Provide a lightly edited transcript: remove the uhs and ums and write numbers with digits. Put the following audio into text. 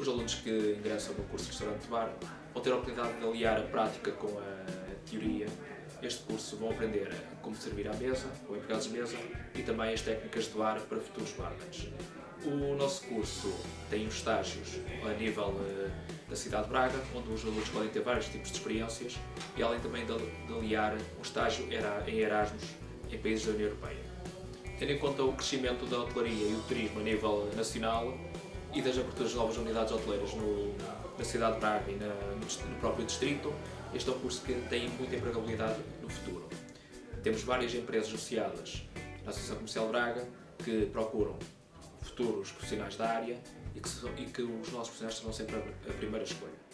os alunos que ingressam no curso de Restaurante de Bar vão ter a oportunidade de aliar a prática com a teoria. Este curso vão aprender como servir à mesa, com empregados de mesa e também as técnicas de bar para futuros barmans. O nosso curso tem os estágios a nível da cidade de Braga, onde os alunos podem ter vários tipos de experiências e além também de aliar um estágio em Erasmus em países da União Europeia. Tendo em conta o crescimento da hotelaria e do turismo a nível nacional e das aberturas de novas unidades hoteleiras na cidade de Braga e no próprio distrito, este é um curso que tem muita empregabilidade no futuro. Temos várias empresas associadas na Associação Comercial de Braga que procuram futuros profissionais da área e que os nossos profissionais serão sempre a primeira escolha.